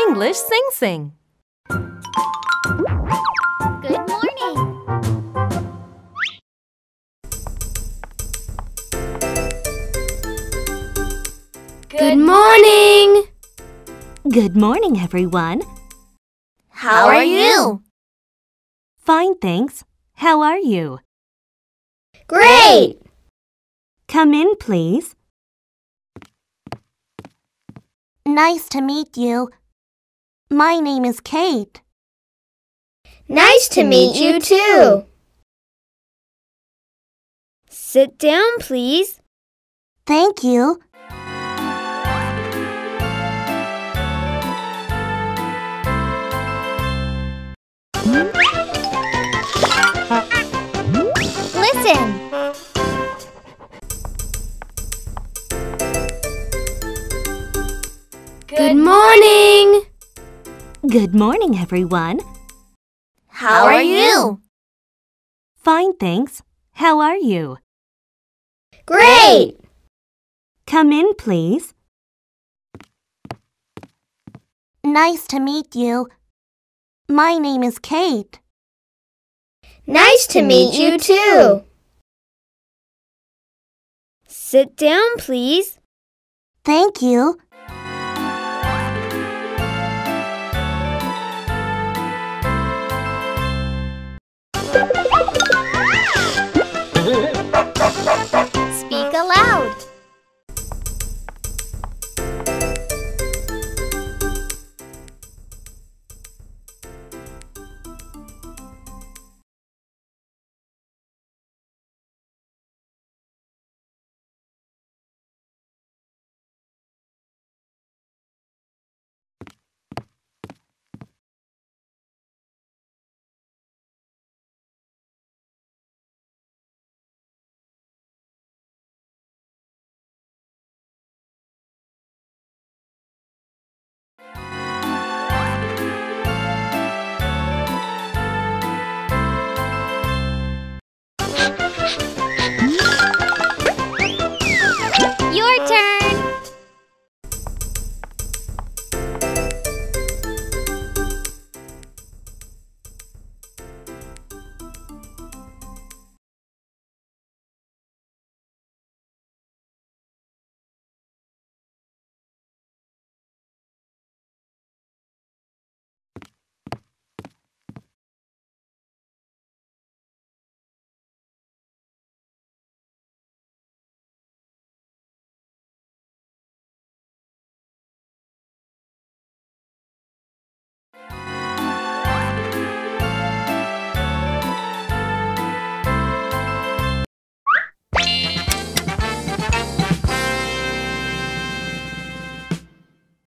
English Sing-Sing. Good morning. Good morning. Good morning, everyone. How are you? Fine, thanks. How are you? Great. Come in, please. Nice to meet you. My name is Kate. Nice to meet you too. Sit down, please. Thank you. Listen. Good morning. Good morning, everyone. How are you? Fine, thanks. How are you? Great. Come in, please. Nice to meet you. My name is Kate. Nice to meet you too. Sit down, please. Thank you.